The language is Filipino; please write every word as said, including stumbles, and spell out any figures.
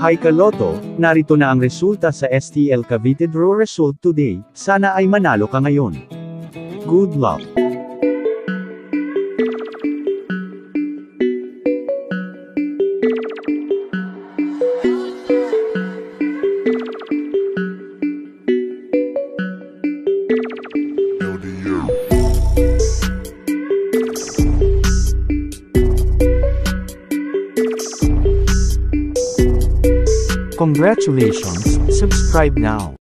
Hi Kaloto, narito na ang resulta sa S T L Cavite Draw result today, sana ay manalo ka ngayon. Good luck! Congratulations, subscribe now.